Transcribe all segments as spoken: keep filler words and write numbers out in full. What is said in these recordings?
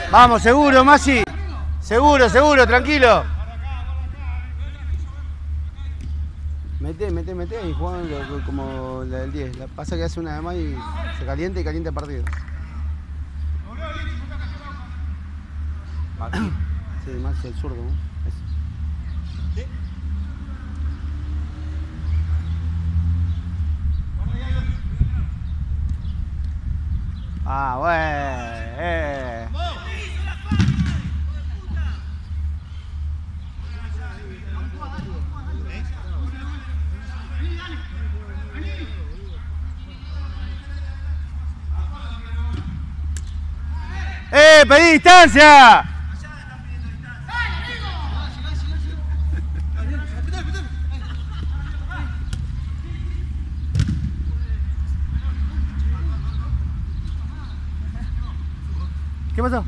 Vamos, seguro, Masi. Seguro, seguro, tranquilo. Mete, mete, mete y juegan como la del diez. La pasa que hace una de más y se calienta y calienta el partido. Aquí. Sí, más el zurdo, ¿no? ¿Sí? Ah, bueno. Eh. ¡Eh! ¡Pedí distancia! ¿Qué pasó?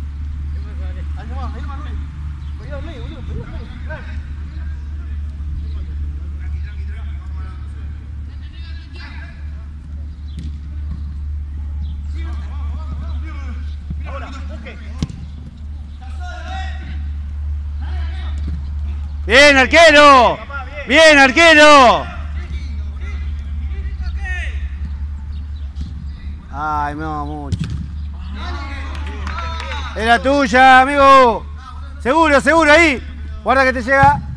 ¡Bien, arquero! ¡Bien, arquero! Ay, no, mucho. Era tuya, amigo. Seguro, seguro, ahí. Guarda que te llega.